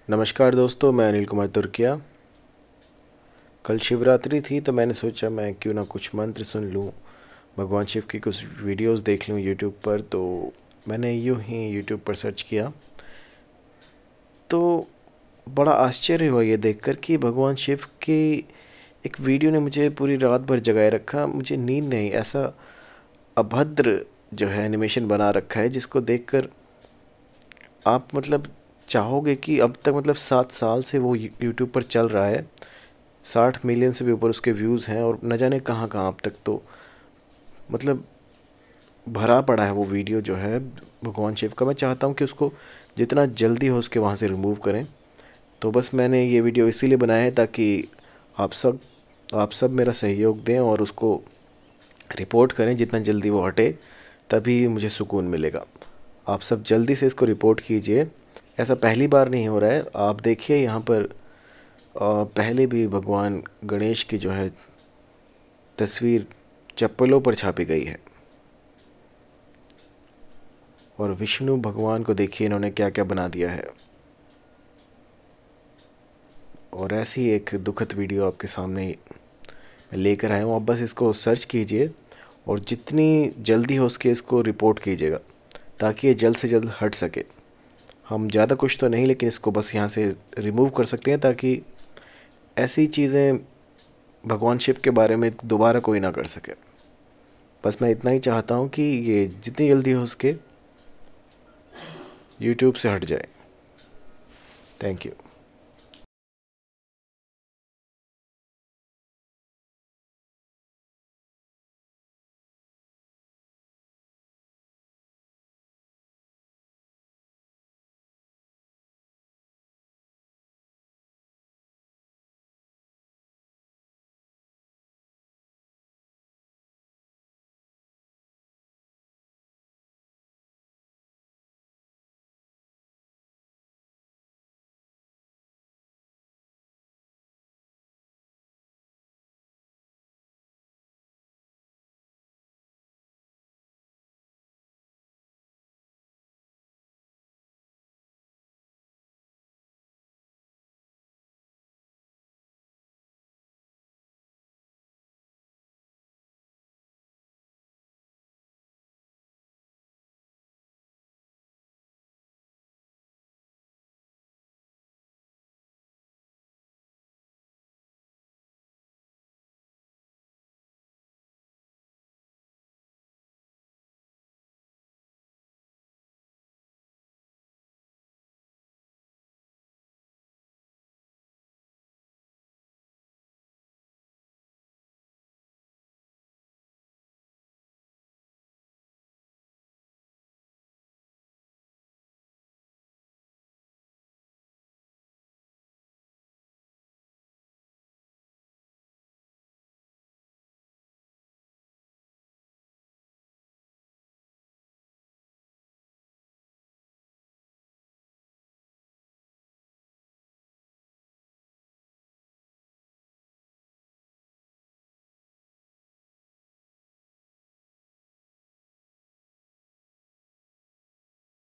नमस्कार दोस्तों, मैं अनिल कुमार तुर्किया। कल शिवरात्रि थी तो मैंने सोचा मैं क्यों ना कुछ मंत्र सुन लूँ, भगवान शिव की कुछ वीडियोस देख लूँ यूट्यूब पर। तो मैंने यूं ही यूट्यूब पर सर्च किया तो बड़ा आश्चर्य हुआ ये देखकर कि भगवान शिव की एक वीडियो ने मुझे पूरी रात भर जगाए रखा। मुझे नींद नहीं, ऐसा अभद्र जो है एनिमेशन बना रखा है जिसको देखकर आप चाहोगे कि अब तक 7 साल से वो यूट्यूब पर चल रहा है। 60 मिलियन से भी ऊपर उसके व्यूज़ हैं और न जाने कहाँ कहाँ अब तक तो मतलब भरा पड़ा है वो वीडियो जो है भगवान शिव का। मैं चाहता हूँ कि उसको जितना जल्दी हो उसके वहाँ से रिमूव करें। तो बस मैंने ये वीडियो इसीलिए बनाया है ताकि आप सब आप सब मेरा सहयोग दें और उसको रिपोर्ट करें। जितना जल्दी वो हटे तभी मुझे सुकून मिलेगा। आप सब जल्दी से इसको रिपोर्ट कीजिए। ऐसा पहली बार नहीं हो रहा है। आप देखिए यहाँ पर पहले भी भगवान गणेश की जो है तस्वीर चप्पलों पर छापी गई है। और विष्णु भगवान को देखिए इन्होंने क्या क्या बना दिया है। और ऐसी एक दुखद वीडियो आपके सामने लेकर आया हूँ। आप बस इसको सर्च कीजिए और जितनी जल्दी हो सके इसको रिपोर्ट कीजिएगा ताकि ये जल्द से जल्द हट सके। हम ज़्यादा कुछ तो नहीं, लेकिन इसको बस यहाँ से रिमूव कर सकते हैं ताकि ऐसी चीज़ें भगवान शिव के बारे में दोबारा कोई ना कर सके। बस मैं इतना ही चाहता हूँ कि ये जितनी जल्दी हो सके यूट्यूब से हट जाए। Thank you.